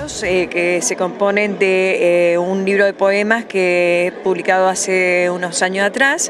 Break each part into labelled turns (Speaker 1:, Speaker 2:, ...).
Speaker 1: cuentos que se componen de un libro de poemas que he publicado hace unos años atrás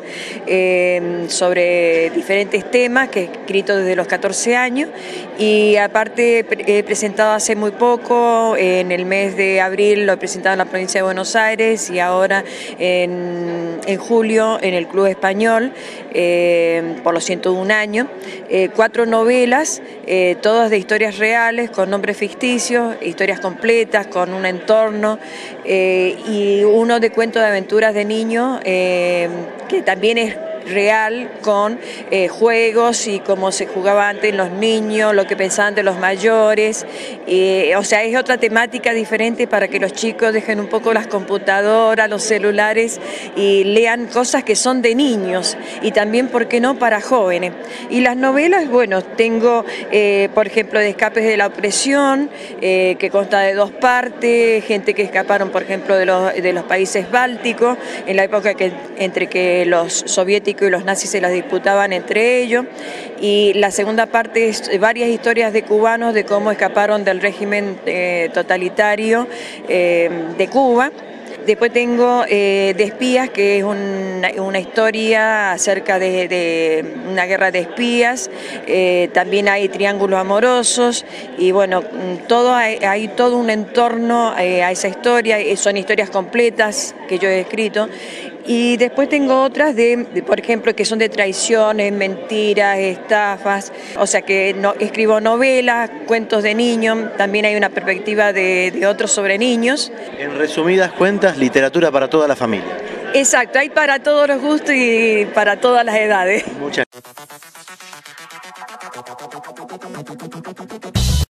Speaker 1: sobre diferentes temas que he escrito desde los 14 años y aparte he presentado hace muy poco, en el mes de abril lo he presentado en la provincia de Buenos Aires y ahora en julio en el Club Español por los 101 años, 4 novelas, todas de historias reales, con nombres ficticios, historias completas, con un entorno y uno de cuentos de aventuras de niños que también es real, con juegos y cómo se jugaba antes los niños, lo que pensaban de los mayores, o sea, es otra temática diferente para que los chicos dejen un poco las computadoras, los celulares y lean cosas que son de niños y también, ¿por qué no?, para jóvenes. Y las novelas, bueno, tengo, por ejemplo, de Escapes de la opresión, que consta de 2 partes, gente que escaparon, por ejemplo, de los países bálticos, en la época entre que los soviéticos y los nazis se las disputaban entre ellos, y la segunda parte es varias historias de cubanos de cómo escaparon del régimen totalitario de Cuba. Después tengo de espías, que es una historia acerca de una guerra de espías, también hay triángulos amorosos y bueno, hay todo un entorno a esa historia, son historias completas que yo he escrito. Y después tengo otras por ejemplo, que son de traiciones, mentiras, estafas, o sea que escribo novelas, cuentos de niños, también hay una perspectiva de otros sobre niños.
Speaker 2: En resumidas cuentas, literatura para toda la familia.
Speaker 1: Exacto, hay para todos los gustos y para todas las edades.
Speaker 2: Muchas